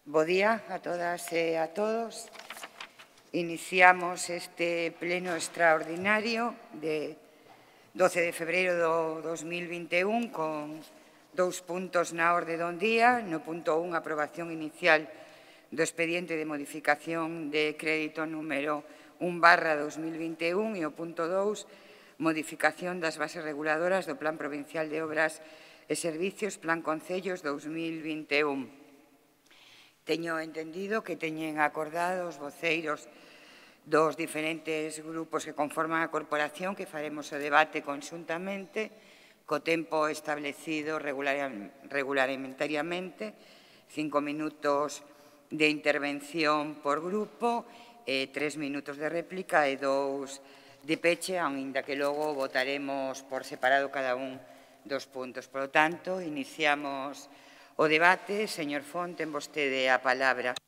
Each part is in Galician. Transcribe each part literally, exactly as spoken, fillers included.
Bo día a todas e a todos. Iniciamos este pleno extraordinario de doce de febreiro do dos mil vinte e un con dous puntos na orde do día. No punto un, aprobación inicial do expediente de modificación de crédito número un barra dos mil vinte e un e o punto dous, modificación das bases reguladoras do Plan Provincial de Obras e Servicios Plan Concellos dos mil vinte e un. Teño entendido que teñen acordado os voceiros dos diferentes grupos que conforman a corporación que faremos o debate conxuntamente co tempo establecido regulamentariamente, cinco minutos de intervención por grupo, eh, tres minutos de réplica e dous de peche, aínda que logo votaremos por separado cada un dos puntos. Por lo tanto, iniciamos o debate. Señor Font, ten vostede a palabra.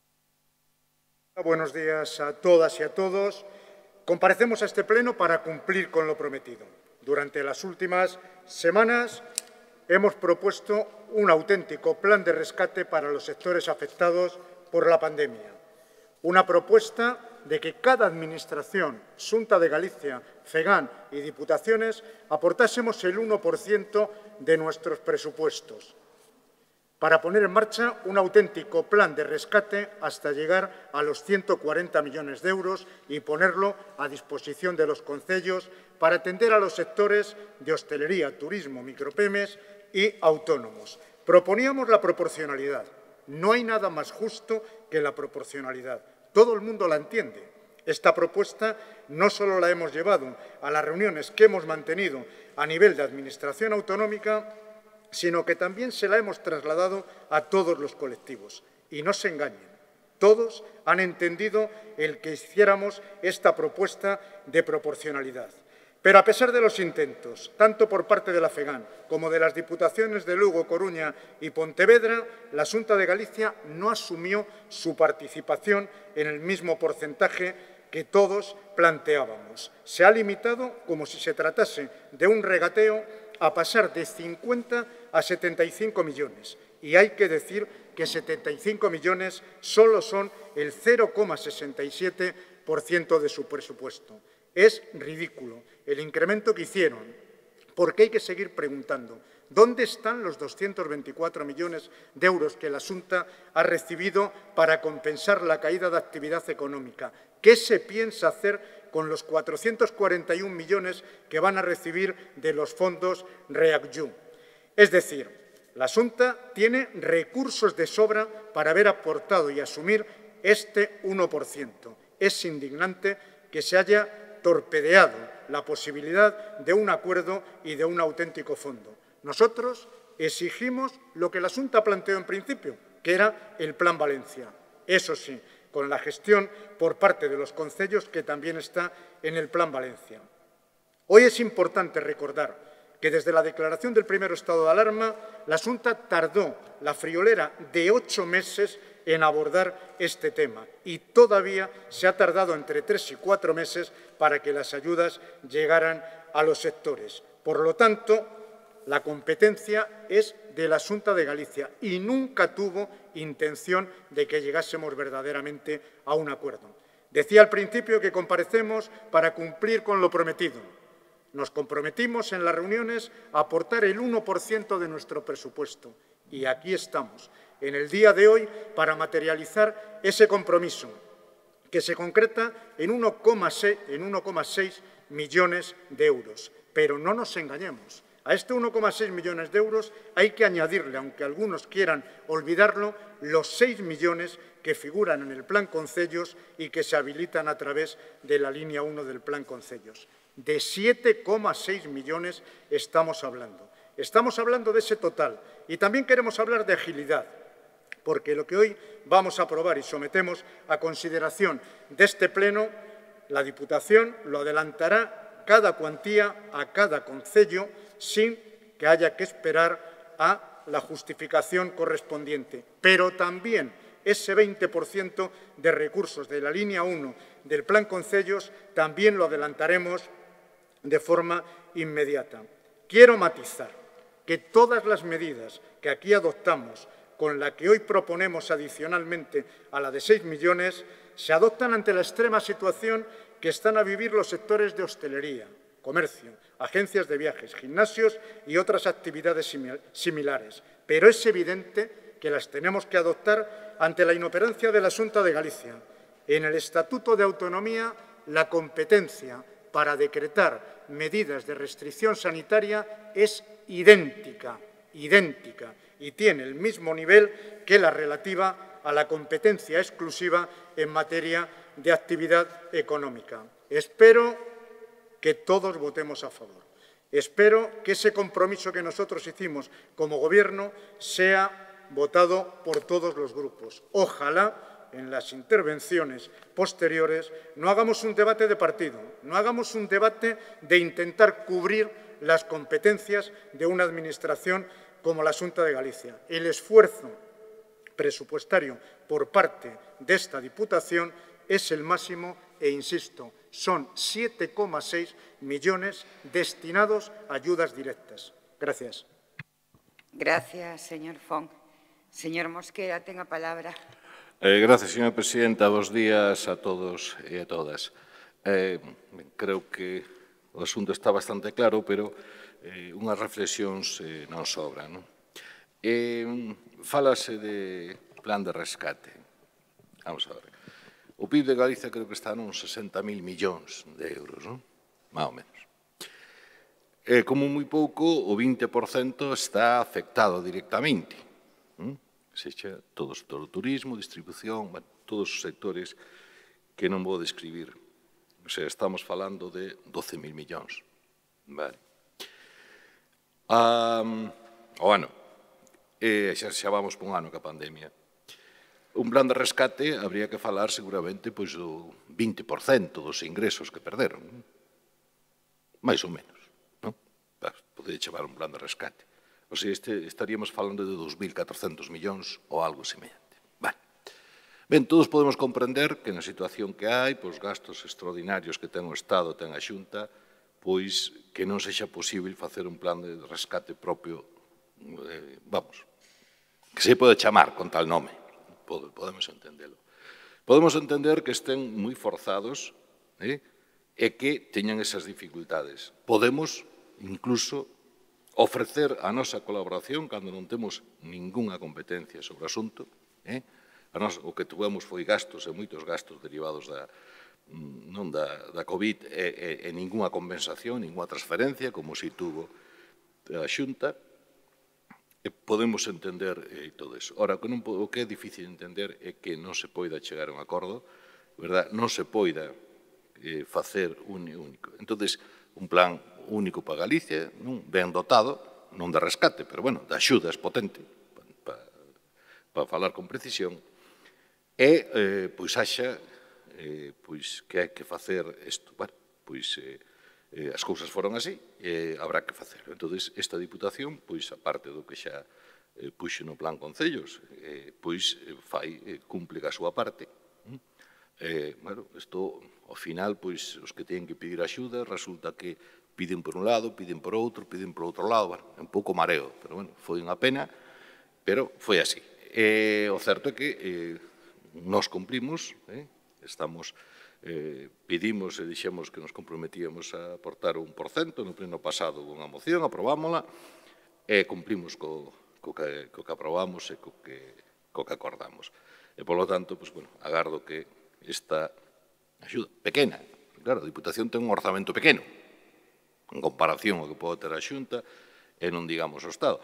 Buenos días a todas y a todos. Comparecemos a este pleno para cumplir con lo prometido. Durante las últimas semanas hemos propuesto un auténtico plan de rescate para los sectores afectados por la pandemia. Una propuesta de que cada administración, Xunta de Galicia, FEGAN y Diputaciones aportásemos el uno por ciento de nuestros presupuestos, para poner en marcha un auténtico plan de rescate hasta llegar a los ciento cuarenta millones de euros y ponerlo a disposición de los concellos para atender a los sectores de hostelería, turismo, micropymes y autónomos. Proponíamos la proporcionalidad. No hay nada más justo que la proporcionalidad. Todo el mundo la entiende. Esta propuesta no solo la hemos llevado a las reuniones que hemos mantenido a nivel de Administración autonómica, sino que también se la hemos trasladado a todos los colectivos. Y no se engañen, todos han entendido el que hiciéramos esta propuesta de proporcionalidad. Pero a pesar de los intentos, tanto por parte de la FEGAN como de las Diputaciones de Lugo, Coruña y Pontevedra, la Xunta de Galicia no asumió su participación en el mismo porcentaje que todos planteábamos. Se ha limitado, como si se tratase de un regateo, a pasar de cincuenta a setenta y cinco millones. Y hay que decir que setenta y cinco millones solo son el cero coma sesenta y siete por ciento de su presupuesto. Es ridículo el incremento que hicieron, porque hay que seguir preguntando ¿dónde están los doscientos veinticuatro millones de euros que la Xunta ha recibido para compensar la caída de actividad económica? ¿Qué se piensa hacer con los cuatrocientos cuarenta y un millones que van a recibir de los fondos REACT-EU? Es decir, la Xunta tiene recursos de sobra para haber aportado y asumir este uno por ciento. Es indignante que se haya torpedeado la posibilidad de un acuerdo y de un auténtico fondo. Nosotros exigimos lo que la Xunta planteó en principio, que era el Plan Valencia. Eso sí, con la gestión por parte de los concellos, que también está en el Plan Valencia. Hoy es importante recordar que desde la declaración del primer estado de alarma, la Xunta tardó la friolera de ocho meses en abordar este tema y todavía se ha tardado entre tres y cuatro meses para que las ayudas llegaran a los sectores. Por lo tanto, la competencia es de la Xunta de Galicia y nunca tuvo intención de que llegásemos verdaderamente a un acuerdo. Decía al principio que comparecemos para cumplir con lo prometido. Nos comprometimos en las reuniones a aportar el uno por ciento de nuestro presupuesto y aquí estamos, en el día de hoy, para materializar ese compromiso, que se concreta en uno coma seis millones de euros. Pero no nos engañemos. A este uno coma seis millones de euros hay que añadirle, aunque algunos quieran olvidarlo, los seis millones que figuran en el Plan Concellos y que se habilitan a través de la línea uno del Plan Concellos. De siete coma seis millones estamos hablando. Estamos hablando de ese total. Y también queremos hablar de agilidad, porque lo que hoy vamos a aprobar y sometemos a consideración de este Pleno, la Diputación lo adelantará cada cuantía a cada concello sin que haya que esperar a la justificación correspondiente. Pero también ese veinte por ciento de recursos de la línea uno del Plan Concellos también lo adelantaremos de forma inmediata. Quiero matizar que todas las medidas que aquí adoptamos con la que hoy proponemos adicionalmente a la de seis millones, se adoptan ante la extrema situación que están a vivir los sectores de hostelería, comercio, agencias de viajes, gimnasios y otras actividades similares. Pero es evidente que las tenemos que adoptar ante la inoperancia de la Xunta de Galicia. En el Estatuto de Autonomía, la competencia para decretar medidas de restricción sanitaria es idéntica, idéntica, y tiene el mismo nivel que la relativa a la competencia exclusiva en materia de actividad económica. Espero que todos votemos a favor. Espero que ese compromiso que nosotros hicimos como Gobierno sea votado por todos los grupos. Ojalá en las intervenciones posteriores no hagamos un debate de partido, no hagamos un debate de intentar cubrir las competencias de una administración como la Xunta de Galicia. El esfuerzo presupuestario por parte de esta Diputación es el máximo e, insisto, son siete coma seis millones destinados a ayudas directas. Gracias. Gracias, señor Font. Señor Mosquera, ten a palabra. Eh, gracias, señora presidenta. Bos días a todos e a todas. Eh, creo que o asunto está bastante claro, pero eh, unhas reflexións eh, non sobran. Non? Eh, fálase de plan de rescate. Vamos a ver. O P I B de Galicia creo que está nos sesenta mil millóns de euros, non? Más ou menos. Eh, como moi pouco, o vinte por cento está afectado directamente. Non? Sexa, todo o sector do turismo, distribución, bueno, todos os sectores que non vou describir. O sea, estamos falando de doce mil millóns. Vale. Um, o ano, eh, xa, xa vamos por un ano ca pandemia. Un plan de rescate habría que falar seguramente pois, do vinte por cento dos ingresos que perderon. Mais ou menos. Non? Podería chamar un plan de rescate. O sea, este, estaríamos falando de dos mil catrocentos millóns ou algo semellante. Vale. Ben, todos podemos comprender que na situación que hai, pois gastos extraordinarios que ten o Estado, ten a Xunta, pois que non sexa posible facer un plan de rescate propio, eh, vamos, que se pode chamar con tal nome. Podemos entendelo. Podemos entender que estén moi forzados eh, e que teñan esas dificultades. Podemos, incluso, ofrecer a nosa colaboración cando non temos ningunha competencia sobre o asunto. Eh? A nos, o que tuvemos foi gastos e moitos gastos derivados da, non da, da COVID e, e, e ningunha compensación, ningunha transferencia, como si tuvo a Xunta. E podemos entender eh, todo eso. Ora, o que, non, o que é difícil entender é que non se poida chegar a un acordo, verdad? Non se poida eh, facer un único. Entonces, un plan único para Galicia, non? Ben dotado, non de rescate, pero, bueno, de axudas potente, para pa, pa falar con precisión, e, eh, pois, haxa, eh, pois, que hai que facer isto. Bueno, pois, eh, Eh, as cousas foron así, e eh, habrá que facer. Entón, esta Diputación, pois, aparte do que xa eh, puxe no plan Concellos, eh, pois, eh, fai, eh, cumple a súa parte. Eh, bueno, isto, ao final, pois, os que teñen que pedir axuda, resulta que piden por un lado, piden por outro, piden por outro lado, bueno, un pouco mareo, pero, bueno, foi unha pena, pero foi así. Eh, o certo é que eh, nos cumplimos, eh, estamos... Eh, pedimos e dixemos que nos comprometíamos a aportar un por cento no pleno pasado unha moción, aprobámola e cumplimos co, co, que, co que aprobamos e co que, co que acordamos. E, polo tanto, pues, bueno, agardo que esta axuda pequena, claro, a Diputación ten un orzamento pequeno en comparación ao que pode ter a Xunta e non digamos o Estado.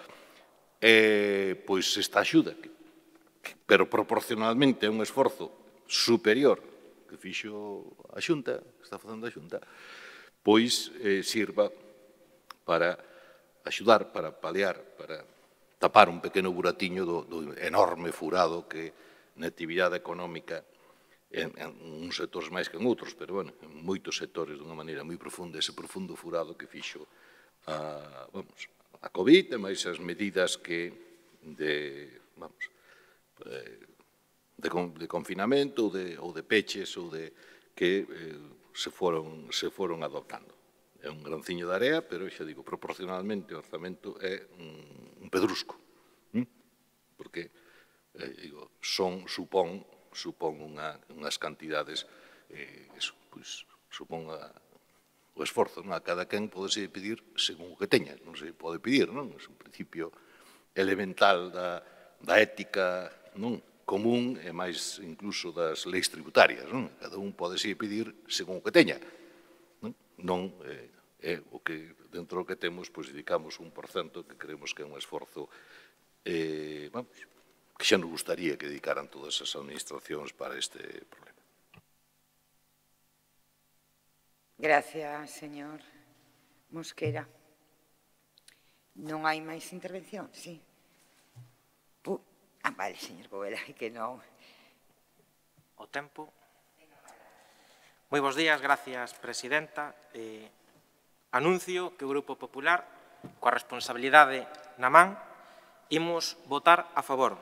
E, pois esta axuda, que, pero proporcionalmente é un esforzo superior que fixo a Xunta, que está facendo a Xunta, pois eh, sirva para axudar, para paliar, para tapar un pequeno buratiño do, do enorme furado que na actividade económica en, en uns sectores máis que en outros, pero, bueno, en moitos sectores dunha maneira moi profunda, ese profundo furado que fixo a, vamos, a COVID, e máis as medidas que de, vamos, eh, De, de confinamento ou de, ou de peches ou de que eh, se, foron, se foron adoptando. É un granciño de area, pero, xa digo, proporcionalmente o orzamento é un, un pedrusco. ¿Mm? Porque eh, digo, son, supón, supón unha, unhas cantidades, eh, eso, pois, supón a, o esforzo, non? A cada quen pode se pedir según o que teña, non se pode pedir, non? É un principio elemental da, da ética, non? Común e máis incluso das leis tributarias, non? Cada un pode se pedir según o que teña, non? Non eh, é o que dentro do que temos, pois dedicamos un por cento que creemos que é un esforzo eh, vamos, que xa nos gustaría que dedicaran todas as administracións para este problema. Gracias, señor Mosquera. Non hai máis intervención? Sí. Pu ah, vale, señor Boveda, que non. O tempo. Moi bons días, gracias, presidenta. Eh, anuncio que o Grupo Popular, coa responsabilidade na man, imos votar a favor,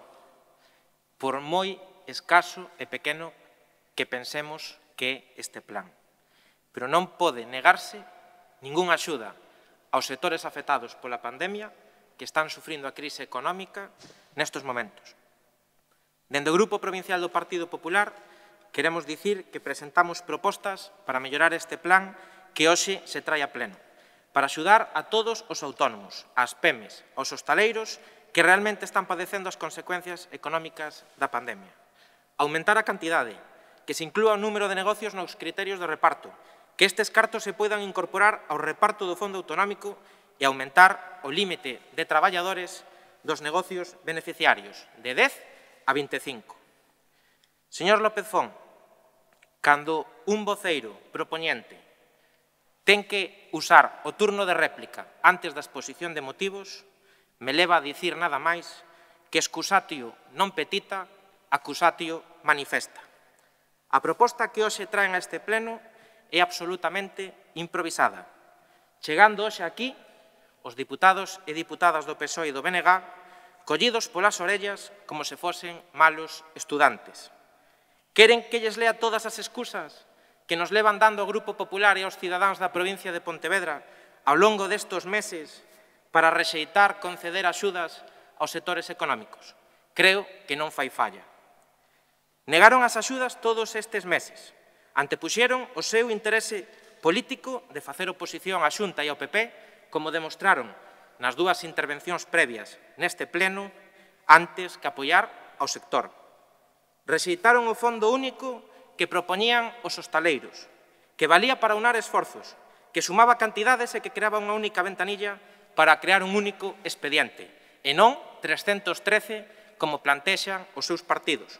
por moi escaso e pequeno que pensemos que é este plan. Pero non pode negarse ningunha axuda aos sectores afectados pola pandemia que están sufrindo a crise económica nestes momentos. Dende o Grupo Provincial do Partido Popular queremos dicir que presentamos propostas para mellorar este plan que hoxe se trae a pleno, para axudar a todos os autónomos, ás pemes, aos hostaleiros que realmente están padecendo as consecuencias económicas da pandemia. Aumentar a cantidade, que se inclúa o número de negocios nos criterios de reparto, que estes cartos se poidan incorporar ao reparto do fondo autonómico e aumentar o límite de traballadores dos negocios beneficiarios de dez a vinte e cinco. Señor López Font, cando un voceiro propoñente ten que usar o turno de réplica antes da exposición de motivos, me leva a dicir nada máis que excusatio non petita, accusatio manifesta. A proposta que hoxe traen a este pleno é absolutamente improvisada, chegando hoxe aquí os diputados e diputadas do P S O E e do B N G collidos polas orellas como se fosen malos estudantes. Queren que lles lea todas as excusas que nos levan dando ao Grupo Popular e aos cidadáns da provincia de Pontevedra ao longo destos meses para rexeitar conceder axudas aos sectores económicos? Creo que non fai falla. Negaron as axudas todos estes meses. Antepuxeron o seu interese político de facer oposición á Xunta e ao P P, como demostraron nas dúas intervencións previas neste pleno, antes que apoiar ao sector. Rexeitaron o fondo único que propoñían os hostaleiros, que valía para unar esforzos, que sumaba cantidades e que creaba unha única ventanilla para crear un único expediente, e non trescentos trece como plantexan os seus partidos.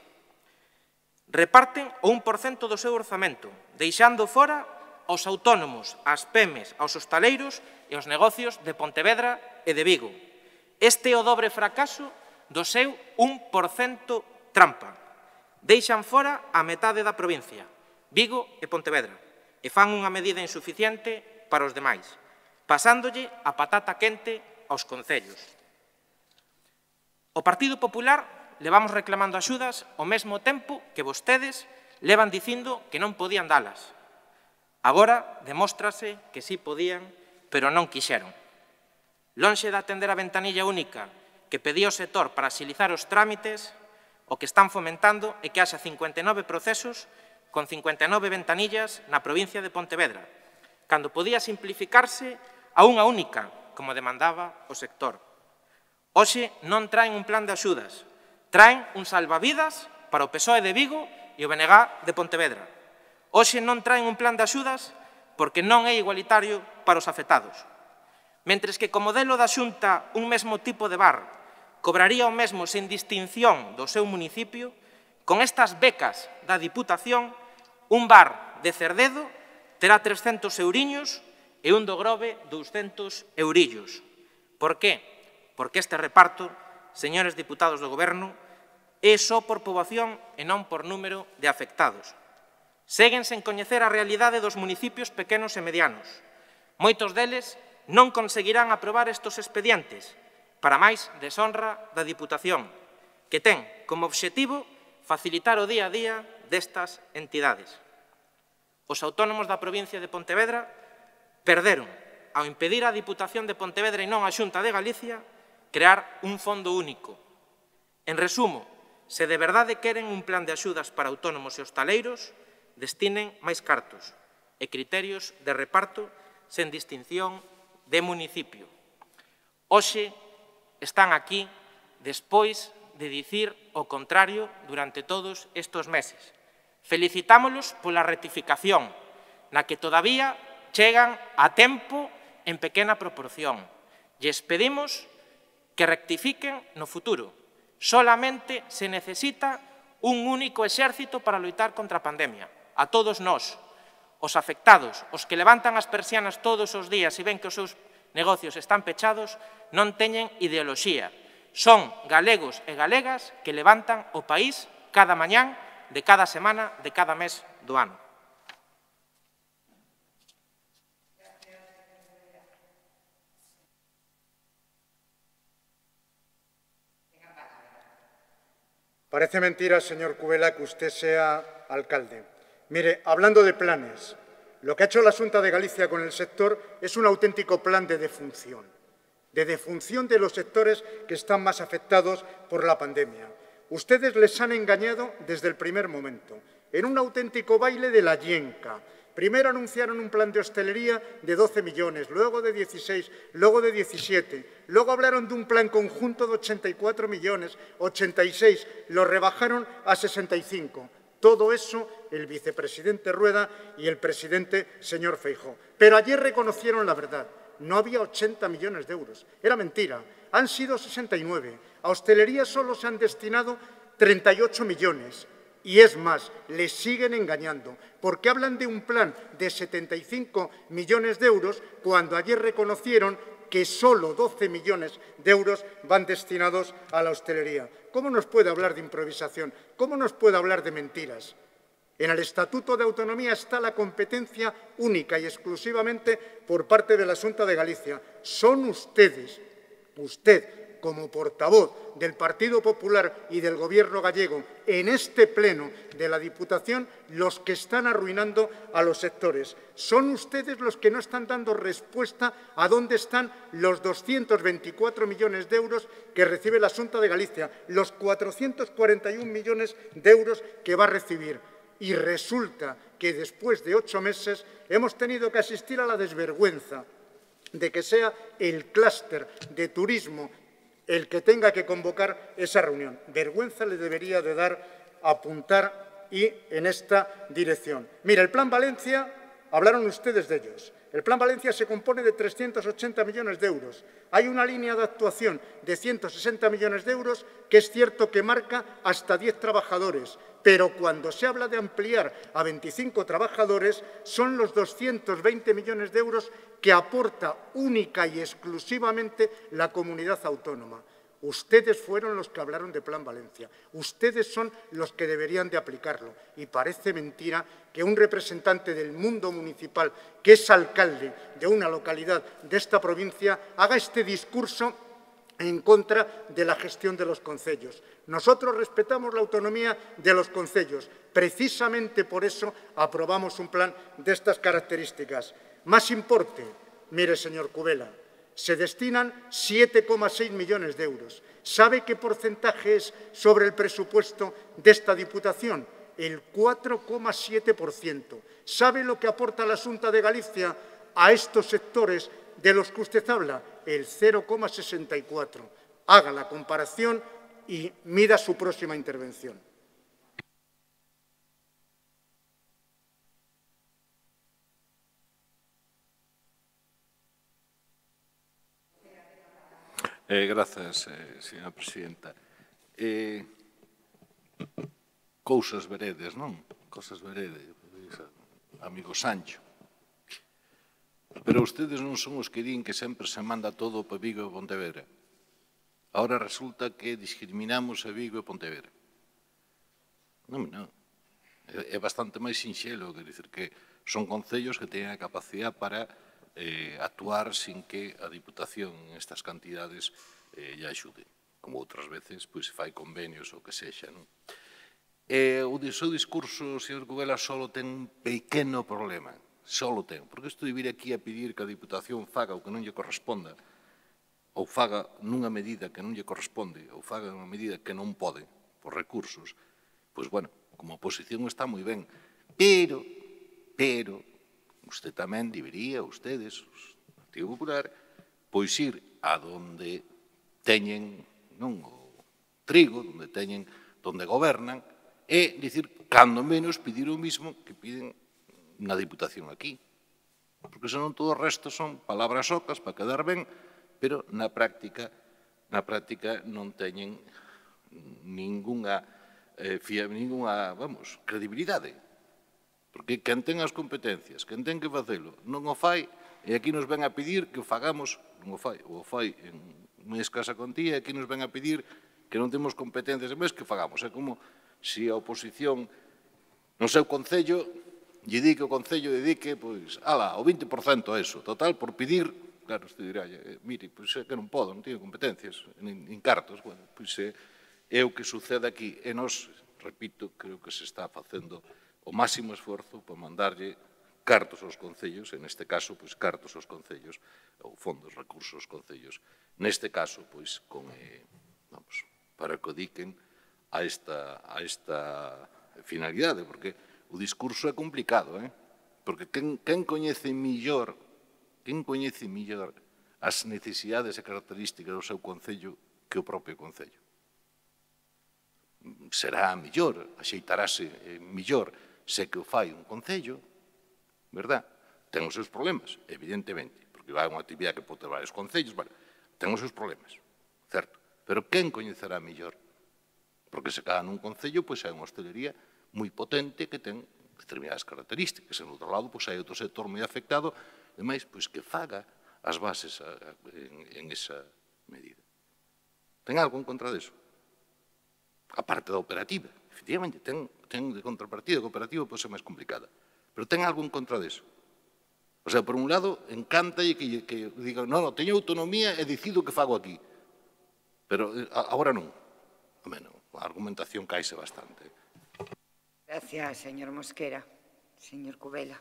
Reparten o un por cento do seu orzamento, deixando fora aos autónomos, ás pemes, aos hostaleiros e aos negocios de Pontevedra e de Vigo. Este é o dobre fracaso do seu un por cento trampa. Deixan fora a metade da provincia, Vigo e Pontevedra, e fan unha medida insuficiente para os demais, pasándolle a patata quente aos concellos. O Partido Popular levamos reclamando axudas ao mesmo tempo que vostedes levan dicindo que non podían dalas. Agora demóstrase que sí podían, pero non quixeron. Lonxe de atender a ventanilla única que pedía o sector para axilizar os trámites, o que están fomentando é que haxa cincuenta e nove procesos con cincuenta e nove ventanillas na provincia de Pontevedra, cando podía simplificarse a unha única, como demandaba o sector. Hoxe non traen un plan de axudas, traen un salvavidas para o P S O E de Vigo e o B N G de Pontevedra. Hoxe non traen un plan de axudas porque non é igualitario para os afectados. Mentres que co modelo da Xunta un mesmo tipo de bar cobraría o mesmo sen distinción do seu municipio, con estas becas da Diputación, un bar de Cerdedo terá trescentos euriños e un do Grove douscentos eurillos. Por que? Porque este reparto, señores diputados do Goberno, é só por poboación e non por número de afectados. Seguen sen coñecer a realidade dos municipios pequenos e medianos. Moitos deles non conseguirán aprobar estes expedientes, para máis deshonra da Diputación, que ten como obxectivo facilitar o día a día destas entidades. Os autónomos da provincia de Pontevedra perderon, ao impedir á Diputación de Pontevedra e non á Xunta de Galicia, crear un fondo único. En resumo, se de verdade queren un plan de axudas para autónomos e hostaleiros, destinen máis cartos e criterios de reparto sen distinción de municipio. Hoxe están aquí despois de dicir o contrario durante todos estes meses. Felicitámolos pola rectificación, na que todavía chegan a tempo en pequena proporción. Lles pedimos que rectifiquen no futuro. Solamente se necesita un único exército para loitar contra a pandemia. A todos nós, os afectados, os que levantan as persianas todos os días e ven que os seus negocios están pechados, non teñen ideoloxía. Son galegos e galegas que levantan o país cada mañán, de cada semana, de cada mes do ano. Parece mentira, señor Cubela, que usted sea alcalde. Mire, hablando de planes, lo que ha hecho la Xunta de Galicia con el sector es un auténtico plan de defunción, de defunción de los sectores que están más afectados por la pandemia. Ustedes les han engañado desde el primer momento, en un auténtico baile de la yenca. Primero anunciaron un plan de hostelería de doce millones, luego de dieciséis, luego de diecisiete. Luego hablaron de un plan conjunto de ochenta y cuatro millones, ochenta y seis, lo rebajaron a sesenta y cinco. Todo eso el vicepresidente Rueda y el presidente señor Feijóo. Pero ayer reconocieron la verdad. No había ochenta millones de euros. Era mentira. Han sido sesenta y nueve. A hostelería solo se han destinado treinta y ocho millones. Y es más, les siguen engañando, porque hablan de un plan de setenta y cinco millones de euros cuando ayer reconocieron que solo doce millones de euros van destinados a la hostelería. ¿Cómo nos puede hablar de improvisación? ¿Cómo nos puede hablar de mentiras? En el Estatuto de Autonomía está la competencia única y exclusivamente por parte de la Xunta de Galicia. Son ustedes, usted, como portavoz del Partido Popular y del Gobierno gallego en este pleno de la Diputación, los que están arruinando a los sectores. Son ustedes los que no están dando respuesta a dónde están los doscientos veinticuatro millones de euros que recibe la Xunta de Galicia, los cuatrocientos cuarenta y un millones de euros que va a recibir. Y resulta que después de ocho meses hemos tenido que asistir a la desvergüenza de que sea el clúster de turismo el que tenga que convocar esa reunión. Vergüenza le debería de dar apuntar y en esta dirección. Mira, el Plan Valencia, hablaron ustedes de ellos. El Plan Valencia se compone de trescientos ochenta millones de euros. Hay una línea de actuación de ciento sesenta millones de euros que es cierto que marca hasta diez trabajadores, pero cuando se habla de ampliar a veinticinco trabajadores son los doscientos veinte millones de euros que aporta única y exclusivamente la comunidad autónoma. Ustedes fueron los que hablaron de Plan Valencia. Ustedes son los que deberían de aplicarlo. Y parece mentira que un representante del mundo municipal, que es alcalde de una localidad de esta provincia, haga este discurso en contra de la gestión de los concellos. Nosotros respetamos la autonomía de los concellos. Precisamente por eso aprobamos un plan de estas características. Más importe, mire, señor Cubela, se destinan siete coma seis millones de euros. ¿Sabe qué porcentaje es sobre el presupuesto de esta Diputación? El cuatro coma siete por ciento. ¿Sabe lo que aporta la Xunta de Galicia a estos sectores de los que usted habla? El cero coma sesenta y cuatro. Haga la comparación y mida su próxima intervención. Eh, grazas, eh, señora presidenta. Eh, cousas veredes, non? Cousas veredes, amigo Sancho. Pero ustedes non son os que din que sempre se manda todo para Vigo e Pontevedra. Ahora resulta que discriminamos a Vigo e Pontevedra. Non, non. É bastante máis sinxelo, quer dizer que son concellos que teñen a capacidade para eh, actuar sin que a Diputación en estas cantidades eh, lle axude. Como outras veces, pois, fai convenios ou que sexa, non? E o seu discurso, señor Cubela, só ten un pequeno problema. Só lo ten. Porque isto de vir aquí a pedir que a Diputación faga o que non lle corresponda, ou faga nunha medida que non lle corresponde, ou faga nunha medida que non pode, por recursos, pois, bueno, como oposición está moi ben, pero, pero, usted tamén debería, ustedes, os Partido Popular, pois ir a donde teñen non o trigo, donde teñen, donde gobernan, e dicir, cando menos, pedir o mismo que piden na Diputación aquí. Porque senón todo o resto son palabras ocas para quedar ben, pero na práctica, na práctica non teñen ningunha, eh, fia, ningunha, vamos, credibilidade. Porque quen ten as competencias, quen ten que facelo, non o fai, e aquí nos ven a pedir que o fagamos, non o fai, ou o fai en unha escasa contía, e aquí nos ven a pedir que non temos competencias en vez que fagamos. É como se a oposición no seu concello lle di que o concello dedique, pois, ala, o vinte por cento a eso. Total, por pedir, claro, usted dirá, eh, mire, pois é que non podo, non teño competencias, nin, nin cartos. Bueno, pois é, é o que sucede aquí. E nos, repito, creo que se está facendo o máximo esforzo para mandarlle cartos aos concellos, en este caso, pois, cartos aos concellos, ou fondos, recursos aos concellos. Neste caso, pois, con, eh, vamos, para que o diquen a esta, a esta finalidade, porque o discurso é complicado, eh? Porque quen, quen coñece millor, quen coñece millor as necesidades e características do seu concello que o propio concello. Será millor, axeitarase millor se que o fai un concello, verdad? Ten os seus problemas, evidentemente, porque vai unha actividade que pode ter varios concellos, vale, ten os seus problemas, certo? Pero quen coñecerá millor? Porque se cada nun concello, pois, hai unha hostelería moi potente que ten determinadas características. En outro lado, pois, hai outro sector moi afectado, e máis, pois, que faga as bases a, a, en, en esa medida. Ten algo en contra deso? A parte da operativa, efectivamente, ten, ten de contrapartida, a cooperativa pode ser máis complicada, pero ten algo en contra deso. O sea, por un lado, encanta que, que diga, non, non, teño autonomía e decido que fago aquí, pero a, agora non. A menos, a argumentación caise bastante. Gracias, señor Mosquera. Señor Cubela.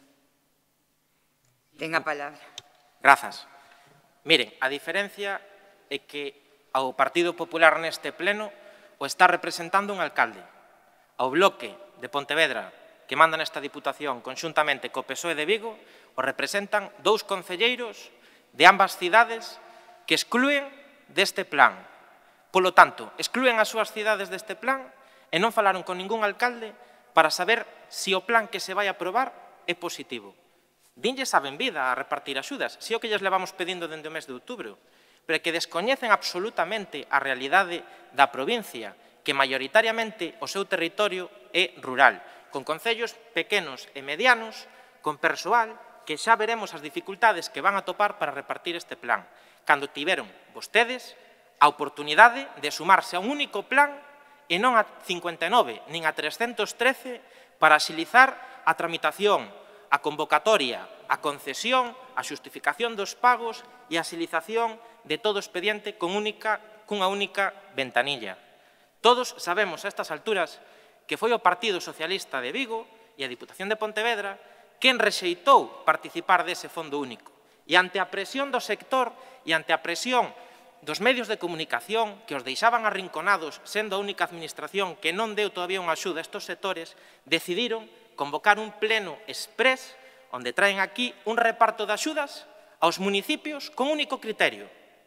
Ten a palabra. Grazas. Miren, a diferencia é que ao Partido Popular neste pleno o está representando un alcalde. Ao bloque de Pontevedra que manda nesta Diputación conxuntamente co P S O E de Vigo o representan dous concelleiros de ambas cidades que exclúen deste plan. Polo tanto, exclúen as súas cidades deste plan e non falaron con ningún alcalde para saber se o plan que se vai aprobar é positivo. Dinlles a benvida a repartir axudas, se o que lles levamos pedindo dende o mes de outubro, pero que descoñecen absolutamente a realidade da provincia, que maioritariamente o seu territorio é rural, con concellos pequenos e medianos, con persoal que xa veremos as dificultades que van a topar para repartir este plan, cando tiveron vostedes a oportunidade de sumarse a un único plan e non a cincuenta e nove nin a trescentos trece para axilizar a tramitación, a convocatoria, a concesión, a xustificación dos pagos e a axilización de todo o expediente con única, cunha única ventanilla. Todos sabemos a estas alturas que foi o Partido Socialista de Vigo e a Diputación de Pontevedra quen rexeitou participar dese fondo único. E ante a presión do sector e ante a presión dos medios de comunicación que os deixaban arrinconados sendo a única administración que non deu todavía unha axuda a estos sectores, decidiron convocar un pleno exprés onde traen aquí un reparto de axudas aos municipios con único criterio,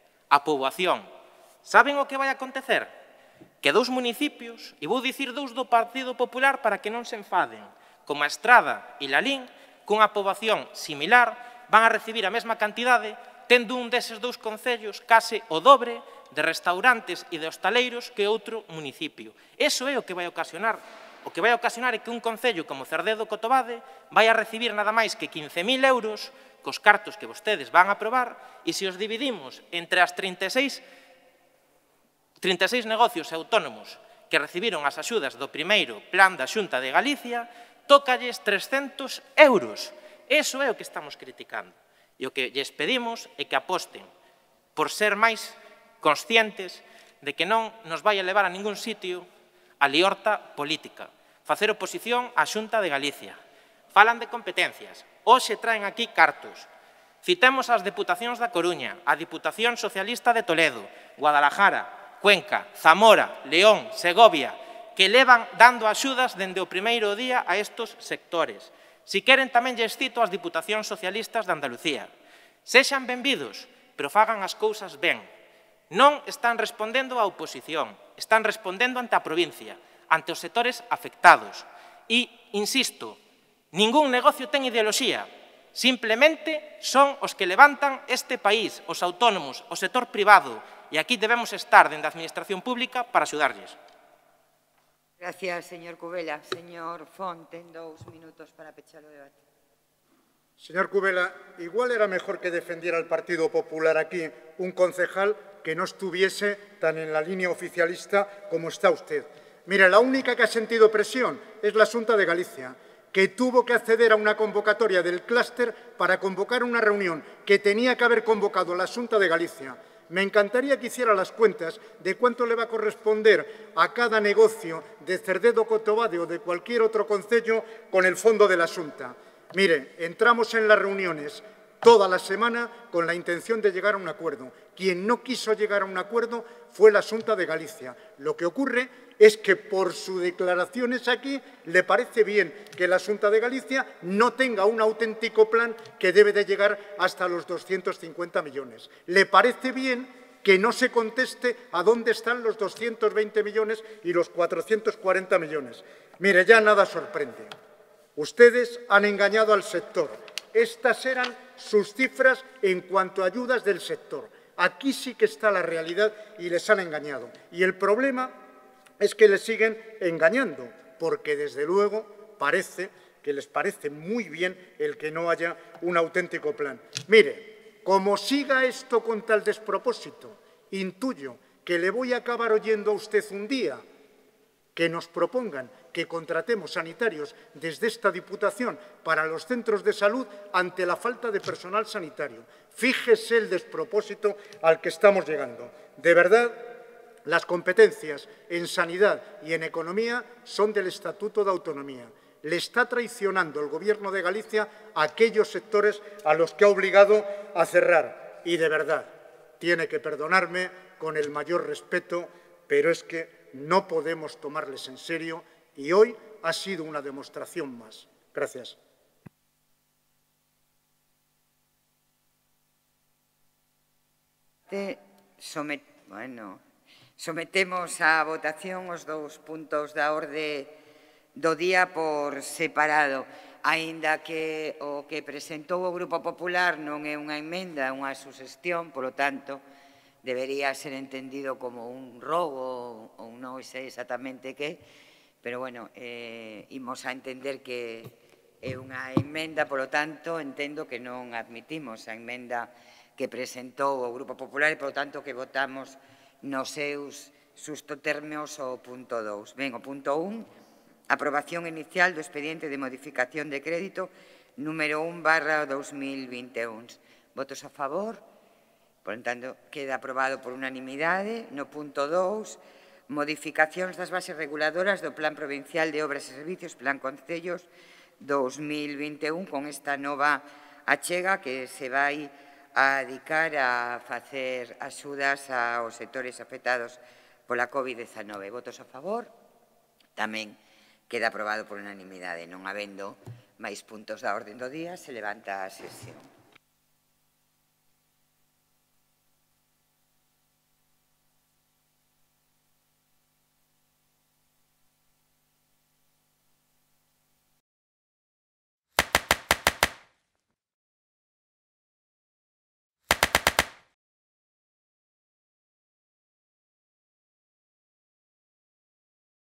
a poboación. Saben o que vai acontecer? Que dous municipios, e vou dicir dous do Partido Popular para que non se enfaden, como a Estrada e Lalín, cunha poboación similar, van a recibir a mesma cantidade tendo un deses dous concellos case o dobre de restaurantes e de hostaleiros que outro municipio. Eso é o que vai ocasionar. O que vai ocasionar é que un concello como Cerdedo Cotobade vai a recibir nada máis que quince mil euros cos cartos que vostedes van a aprobar e se os dividimos entre as trinta e seis, trinta e seis negocios autónomos que recibiron as axudas do primeiro plan da Xunta de Galicia, tócalles trescentos euros. Eso é o que estamos criticando. E o que lles pedimos é que aposten por ser máis conscientes de que non nos vai a levar a ningún sitio a liorta política. Facer oposición á Xunta de Galicia. Falan de competencias. Hoxe traen aquí cartos. Citemos as Deputacións da Coruña, a Diputación Socialista de Toledo, Guadalajara, Cuenca, Zamora, León, Segovia, que levan dando axudas dende o primeiro día a estes sectores. Si queren, tamén lles cito as Diputacións Socialistas de Andalucía. Sexan benvidos, pero fagan as cousas ben. Non están respondendo á oposición, están respondendo ante a provincia, ante os sectores afectados. E, insisto, ningún negocio ten ideoloxía, simplemente son os que levantan este país, os autónomos, o sector privado, e aquí debemos estar dende a Administración Pública para axudarlles. Gracias, señor Cubela. Señor Font, ten dous minutos para pechar o debate. Señor Cubela, igual era mejor que defendiera al Partido Popular aquí un concejal que no estuviese tan en la línea oficialista como está usted. Mire, la única que ha sentido presión es la Xunta de Galicia, que tuvo que acceder a una convocatoria del clúster para convocar una reunión que tenía que haber convocado la Xunta de Galicia. Me encantaría que hiciera las cuentas de cuánto le va a corresponder a cada negocio de Cerdedo, Cotobade o de cualquier otro concello con el fondo de la Xunta. Mire, entramos en las reuniones toda la semana con la intención de llegar a un acuerdo. Quien no quiso llegar a un acuerdo fue la Xunta de Galicia. Lo que ocurre es que por sus declaraciones aquí le parece bien que la Xunta de Galicia no tenga un auténtico plan que debe de llegar hasta los doscientos cincuenta millones. Le parece bien que no se conteste a dónde están los doscientos veinte millones y los cuatrocientos cuarenta millones. Mire, ya nada sorprende. Ustedes han engañado al sector. Estas eran sus cifras en cuanto a ayudas del sector. Aquí sí que está la realidad y les han engañado. Y el problema es que les siguen engañando, porque desde luego parece que les parece muy bien el que no haya un auténtico plan. Mire, como siga esto con tal despropósito, intuyo que le voy a acabar oyendo a usted un día que nos propongan que contratemos sanitarios desde esta Diputación para los centros de salud ante la falta de personal sanitario. Fíjese el despropósito al que estamos llegando. De verdad, las competencias en sanidad y en economía son del Estatuto de Autonomía. Le está traicionando el Gobierno de Galicia a aquellos sectores a los que ha obligado a cerrar. Y de verdad, tiene que perdonarme con el mayor respeto, pero es que no podemos tomarles en serio y hoy ha sido una demostración más. Gracias. Somet... Bueno, sometemos a votación os dous puntos da orde do día por separado. Aínda que o que presentou o Grupo Popular non é unha emenda, é unha suxestión, polo tanto, debería ser entendido como un robo ou non sei exactamente que, pero, bueno, eh, imos a entender que é unha emenda, polo tanto, entendo que non admitimos a emenda que presentou o Grupo Popular e, polo tanto, que votamos nos seus sustotermos o punto dous. Ben, o punto un, aprobación inicial do expediente de modificación de crédito número un barra dos mil vinte e un. Votos a favor? Por tanto, queda aprobado por unanimidade. No punto dous, modificacións das bases reguladoras do Plan Provincial de Obras e Servicios, Plan Concellos dos mil vinte e un, con esta nova achega que se vai a dedicar a facer axudas aos sectores afectados pola COVID diecinueve. Votos a favor? Tamén queda aprobado por unanimidade. Non habendo máis puntos da orde do día, se levanta a sesión.